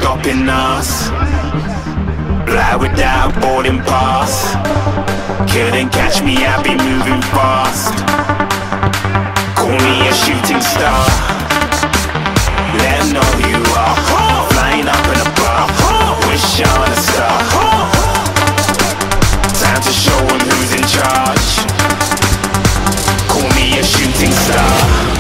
stopping us. Fly without boarding pass. Couldn't catch me, I'll be moving fast. Call me a shooting star. Let them know who you are. Flying up in a bar. Wish on a star. Time to show them who's in charge. Call me a shooting star.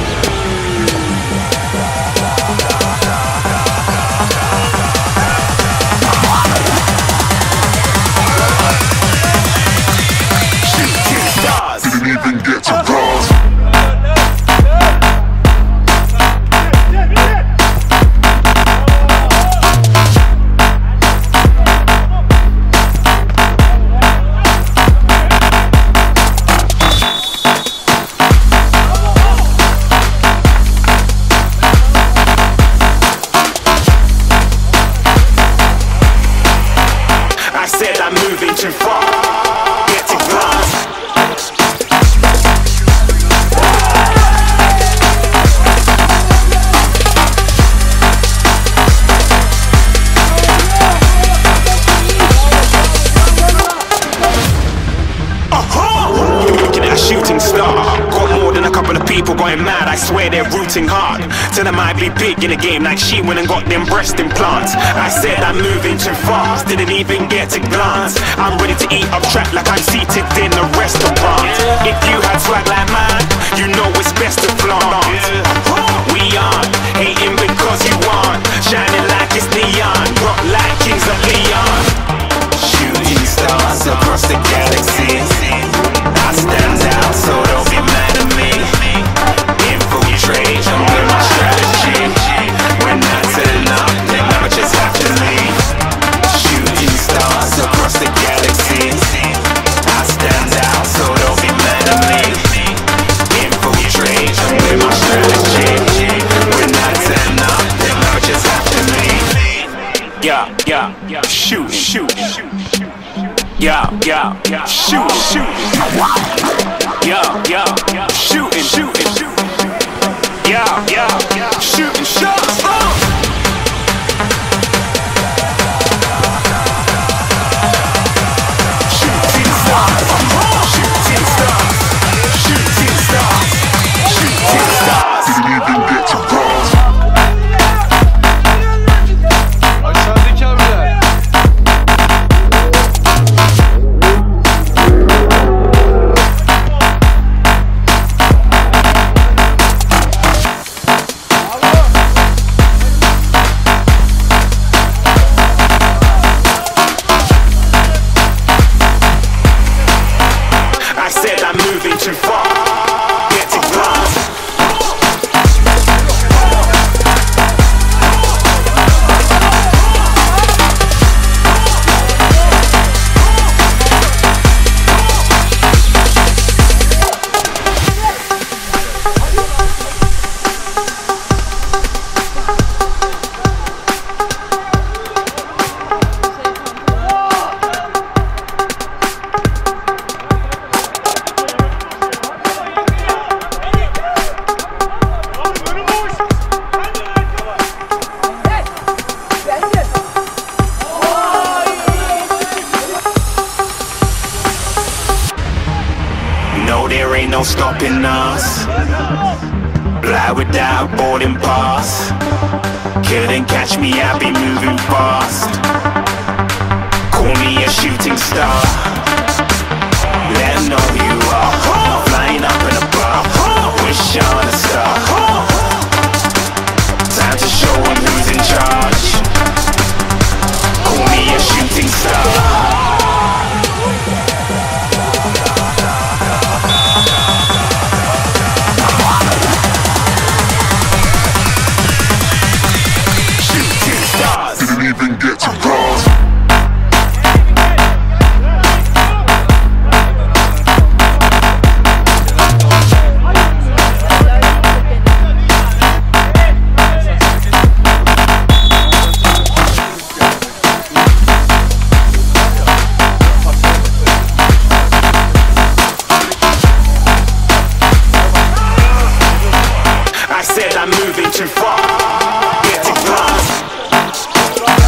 Didn't even get to cross. I said I'm moving too far. Get to glass. Looking at a shooting star. Got more than a couple of people going mad. I swear they're rooting hard. Tell them I'd be big in the game like she went and got them breast implants. I said I'm moving too fast. Didn't even get to glance. I'm ready to eat up track like I'm seated in a restaurant. If you had swag like mine, you know it's best to flaunt. We aren't hating because you aren't. Shining like it's neon. Rock like kings of Leon. Shooting stars across the galaxy. I stand out, so don't be mad at me. Infiltrate, I'm with my strategy. When I turn up, then I just have to leave. Shooting stars across the galaxy. I stand out, so don't be mad at me. Infiltrate, I'm with my strategy. When I turn up, then I just have to leave. Yeah, shoot, shoot. Yeah, shoot, shoot. Yeah, shooting, shooting. Yeah, shooting shots. Shooting stars, shooting stars, shooting stars, shooting stars. Didn't even get to cross. Aşağıdaki abiler. I said I'm moving too far. Get to glass. No, there ain't no stopping us. Fly without boarding pass. Couldn't catch me, I'll be moving fast. Call me a shooting star. Let them know who you are. Flying up in a bar. Wish on a star. Time to show them who's in charge. Call me a shooting star. Didn't even get to cross. I said I'm moving too far. Get to glass.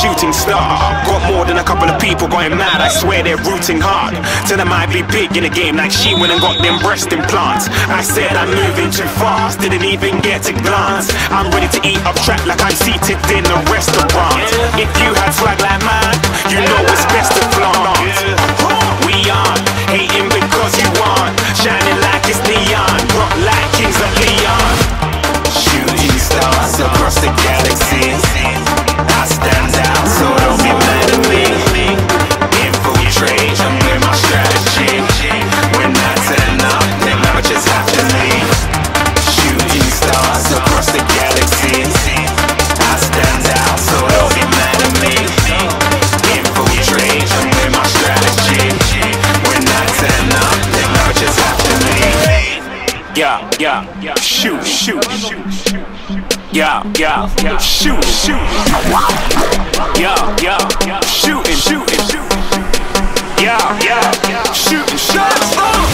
shooting star. Got more than a couple of people going mad, I swear they're rooting hard. Tell them I'd be big in the game like she went and got them breast implants. I said I'm moving too fast, didn't even get a glance. I'm ready to eat up track like I'm seated in a restaurant. If you had swag like mine, you know it's best to flaunt. We aren't hating because you aren't shining like it's neon, rock like kings of Leon. Shooting stars across the galaxy, I stand out, so don't be mad at me. Infiltrate, I'm with my strategy. When I turn up, then I just have to leave. Shooting stars across the galaxy, I stand out, so don't be mad at me. Infiltrate, I'm with my strategy. When I turn up, then I just have to leave. Yeah, shoot, shoot. Yeah, shoot, shoot. Yeah, shooting, shooting. Yeah, shooting shots.